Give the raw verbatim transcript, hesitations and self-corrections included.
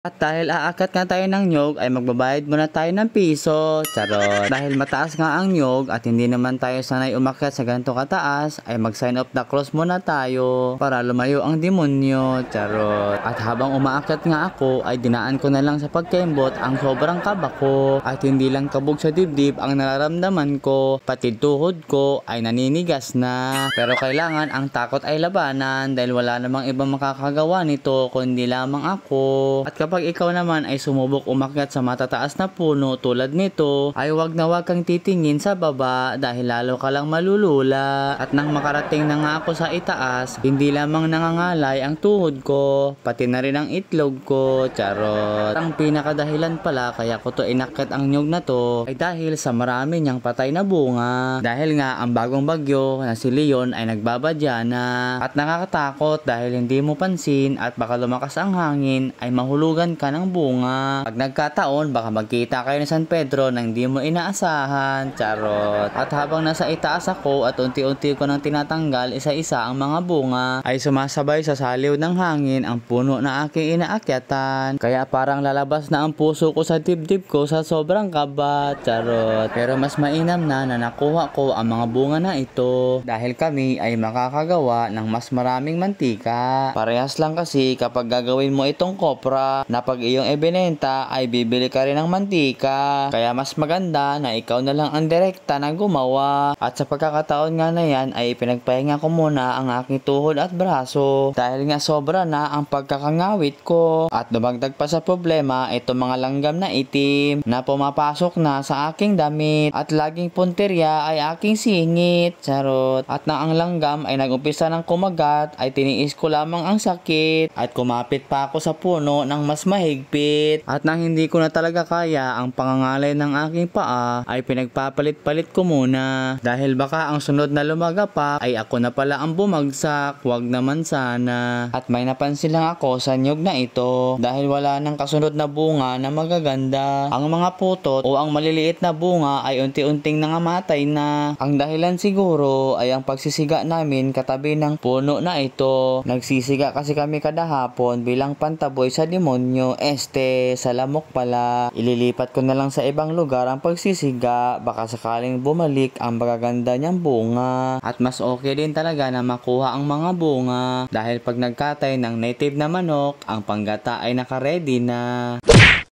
At dahil aakyat nga tayo ng nyog ay magbabayad muna tayo ng piso. Charot. Dahil mataas nga ang nyog at hindi naman tayo sanay umakyat sa ganito kataas ay mag sign of the cross muna tayo para lumayo ang demonyo. Charot. At habang umaakyat nga ako ay dinaan ko na lang sa pagkembot ang sobrang kaba ko. At hindi lang kabog sa dibdib ang nararamdaman ko, pati tuhod ko ay naninigas na. Pero kailangan ang takot ay labanan dahil wala namang ibang makakagawa nito kundi lamang ako. At kapag ikaw naman ay sumubok umakyat sa matataas na puno tulad nito, ay wag na wag kang titingin sa baba dahil lalo ka lang malulula. At nang makarating na nga ako sa itaas, hindi lamang nangangalay ang tuhod ko, pati na rin ang itlog ko. Charot. Ang pinakadahilan pala kaya ko to inakyat ang nyog na to ay dahil sa marami niyang patay na bunga. Dahil nga ang bagong bagyo na si Leon ay nagbabadya na. At nakakatakot dahil hindi mo pansin at baka lumakas ang hangin ay mahulugan ka ng bunga. Pag nagkataon, baka magkita kayo ni San Pedro nang di mo inaasahan. Charot. At habang nasa itaas ako at unti-unti ko nang tinatanggal isa-isa ang mga bunga, ay sumasabay sa saliw ng hangin ang puno na aking inaakyatan. Kaya parang lalabas na ang puso ko sa dibdib ko sa sobrang kaba. Charot. Pero mas mainam na na nakuha ko ang mga bunga na ito dahil kami ay makakagawa ng mas maraming mantika. Parehas lang kasi kapag gagawin mo itong kopra na pag iyong ibinenta ay bibili ka rin ng mantika. Kaya mas maganda na ikaw na lang ang direkta na gumawa. At sa pagkakataon nga na yan ay pinagpahinga ko muna ang aking tuhod at braso dahil nga sobra na ang pagkakangawit ko. At dumagdag pa sa problema itong mga langgam na itim na pumapasok na sa aking damit at laging punterya ay aking singit. Charot. At nang ang langgam ay nagumpisa ng kumagat ay tiniis ko lamang ang sakit at kumapit pa ako sa puno ng mas mahigpit. At nang hindi ko na talaga kaya ang pangangalay ng aking paa ay pinagpapalit-palit ko muna dahil baka ang sunod na lumaga pa ay ako na pala ang bumagsak. Wag naman sana. At may napansin lang ako sa nyog na ito dahil wala nang kasunod na bunga na magaganda. Ang mga putot o ang maliliit na bunga ay unti-unting nangamatay na. Ang dahilan siguro ay ang pagsisiga namin katabi ng puno na ito. Nagsisiga kasi kami kada hapon bilang pantaboy sa demonyo. Este, sa lamok pala. Ililipat ko na lang sa ibang lugar ang pagsisiga. Baka sakaling bumalik ang magaganda niyang bunga. At mas okay din talaga na makuha ang mga bunga dahil pag nagkatay ng native na manok, ang panggata ay nakaready na.